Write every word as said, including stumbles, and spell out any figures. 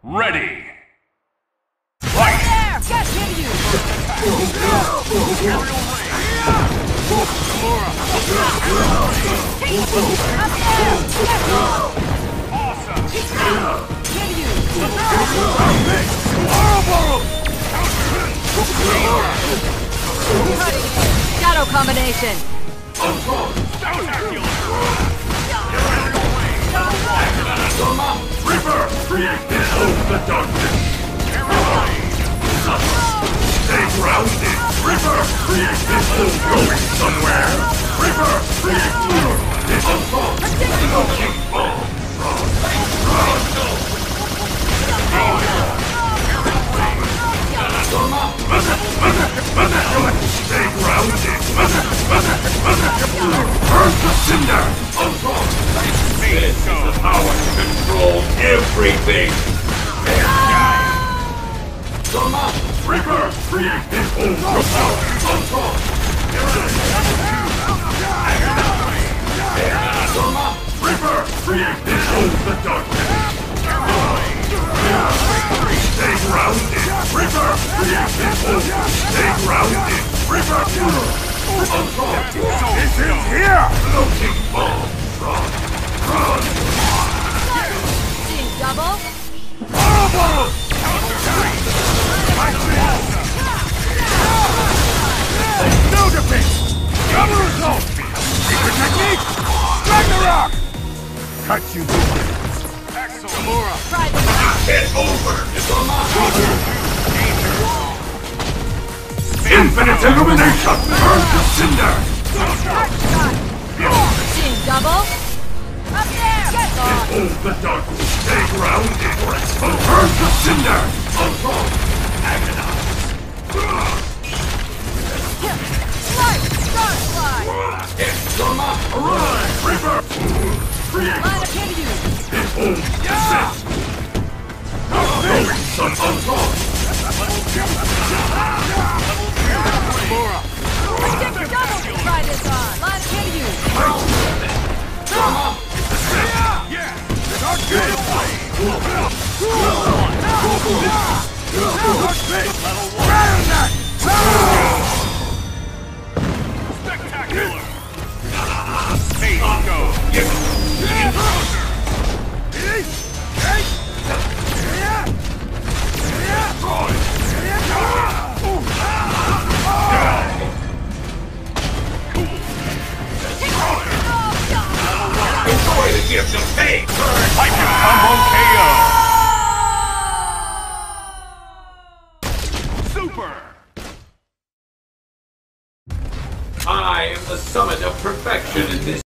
Ready! Right there! Get him, you! Aerial rain! Kimura! Up there! Get on! Awesome! Hit you! Cutting edge. Shadow combination! Spectacular! Aerial rain! Reaper! Create this of the darkness! Aerial rain! Stay grounded! Reaper! Create this of going somewhere! Reaper! Create this of looking bomb! Run! Run! Stay grounded! Burn the cinder! This is the power to control everything! Reaper! Create this whole power! Reaper! Create this whole the darkness! Stay grounded! Reaper! Create this whole! Stay grounded! Reaper! This is here! Floating bomb! Run! Run! Team double! No defense! Double result! Secret technique! Ragnarok! Cut you to Excellent! Kimura! Try this out! It's over! Infinite illumination! Burn to cinder! Heart shot! Team double! Up there! Get on! Hold the darkness! Stay grounded! Or expose! Burn to cinder! Agonize! Slide! Start slide! Arise! Reaper! Create! Line of hit you! Behold! Descent! Going sun unlocked! Kimura! Skipper double! Try this on! Line of hit you! Spectacular! Phase go! Enjoy the gift of fate! Hyper combo K O! Super! I am the summit of perfection in this